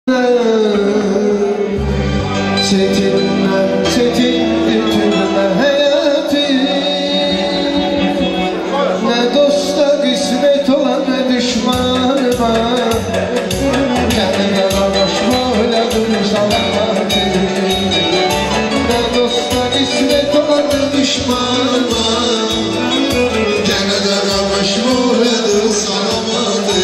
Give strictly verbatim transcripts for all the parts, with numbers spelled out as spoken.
Çetinler, çetindir türme hayatı. Ne dosta kısmet olan ne düşmanıma. Kendime yanaşma öyledir salamatı. Ne dosta kısmet olan ne düşmanıma. Kendime yanaşma öyledir salamatı.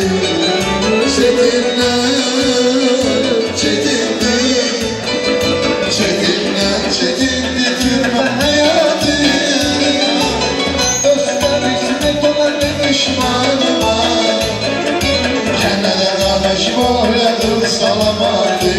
Çetinler, çetindir. Çetinler, çetindir türme hayatı. Dosta kısmet olan ne düşmanıma. Kendine yanaşma öyledir salamatı.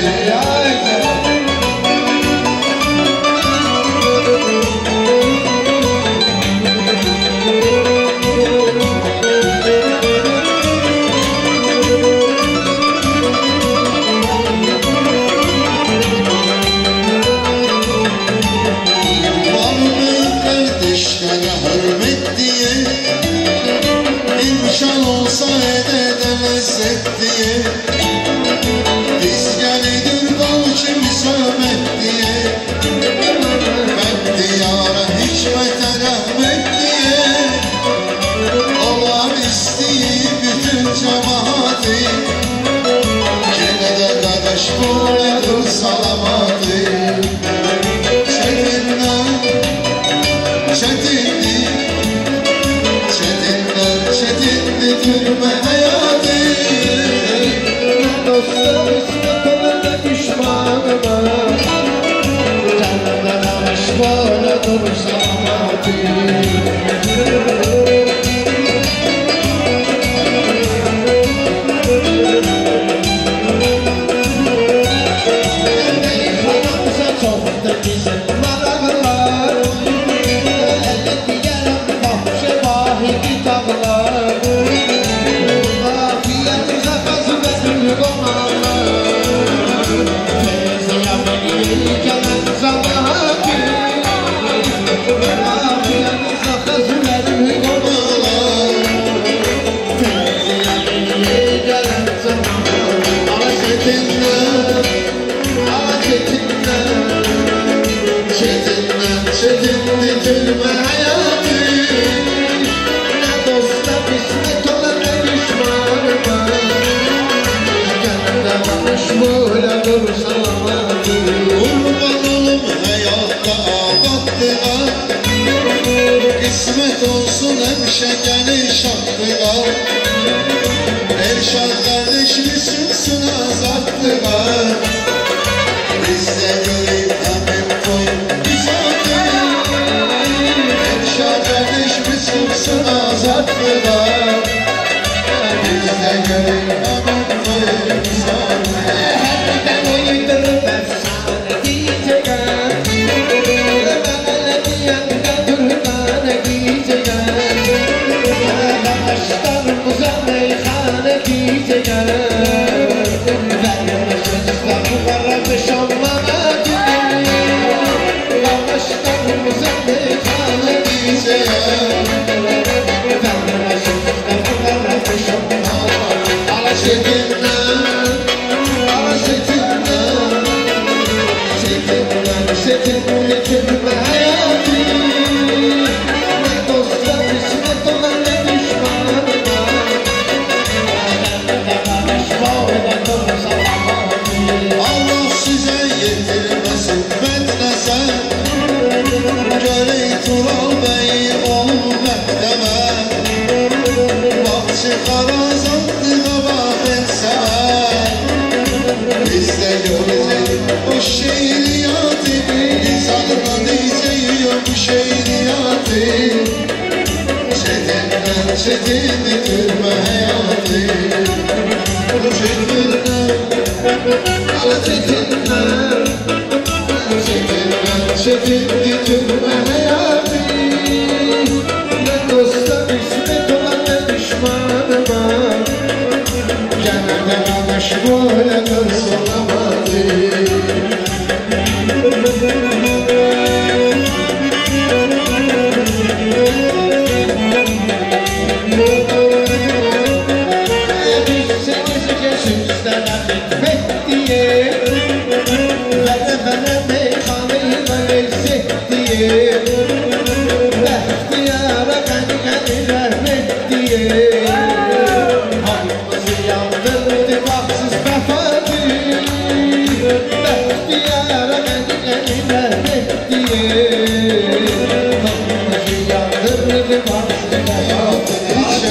İmkan olsa edemezsek diye biz gelidir balçı müsamet diye ben diyara hikmete rahmet diye olan isteyip bütün cemaati gene de kardeş böyledir salamatı. Çetinler, çetindir. Çetindir türme hayatı. Dosta kısmet olan ne düşmanıma. Kendime yanaşma öyledir salamatı. Çetindir türme hayatı. Ne dosta kısmet olan ne düşmanıma. Kendine yanaşma öyledir salamatı. Kurban olum hayatta abattılar. Kısmet olsun hem şekeri şartlılar. Erşad kardeş misinsin azattılar. Biz de göreyim hemen koyun bizatı. Erşad kardeş misinsin azattılar. Biz de göreyim hemen koyun bizatı. Hepten uydurup efsane diyeceğim. Belediyen kadırmane giyeceğim. Başlarımıza meyhane giyeceğim. Vermişizler varmış anlamadı. Başlarımıza meyhane giyeceğim. Vermişizler varmış anlamadı. Ala çetinler, ala çetinler. Çetinler, çetinler türme hayatı. Ne dosta kısmet olan ne düşmanıma. Kendime yanaşma öyledir salamatı. Allah size yetirmesin medrese. Görey Tural Bey oğul məktəbə. Bahçı qarazandı qabaq etsəmə. Biz də görəcək o şeiriyatı. Biz adına deyəcək bu şeiriyatı. Çetinler, çetindir türme hayatı. Çetinler, Ala çetinler, çetinler, çetindir türme hayatı. ne dosta kısmet olan ne düşmanıma. Kendime yanaşma öyledir salamatı. Biz seni geçimizden affetmek diye Vere vere meyhaneyi ve lezzet diye Behtiyara beni beni rahmet diye Halımızı yandırdı baksız vefadi Behtiyara beni beni rahmet diye Halımızı yandırdı baksız vefadi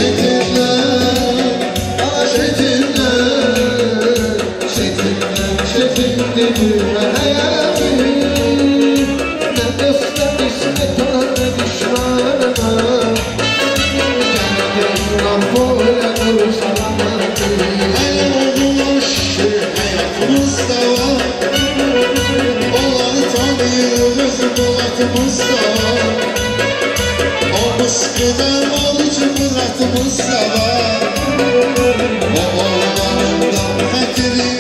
Çetindirme hayatı Ne dosta kısmet olan ne düşmanıma Kendin mahvolanır salamatı El olmuş hayatımızda var Onları tanıyoruz Murat'ımızda O mıskıdan olucu Murat'ımızda var Babalarından hatiri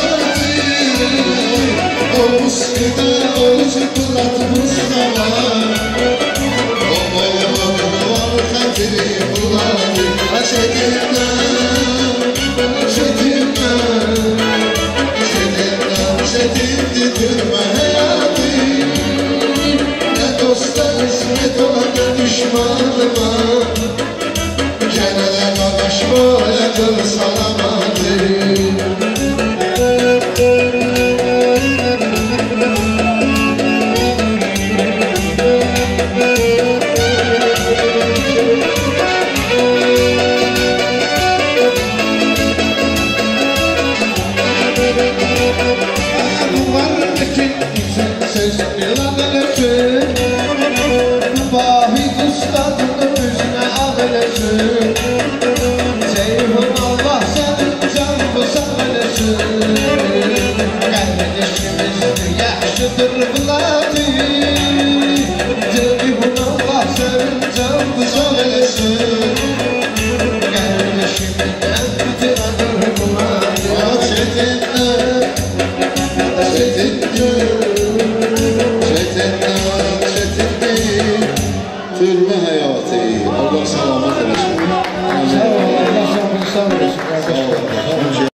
O mıskıdan olucu Murat'ımızda var Babalarından var hatiri Murat'ı Çetinler, çetinler Çetinler, çetindirme hayatı Ne dosta kısmet olan ne düşmanıma Kenara kardeş böyledir salamatı Vahid ustadının yüzüne ağlasın Seyhun Allah senin can bu sağlasın Kardeşimiz yaşlıdır Vladi Seyhun Allah senin can bu sağlasın Kardeşimiz yaşlıdır Vladi Çetinler, çetinler Çetinler, çetinler Türme hayatı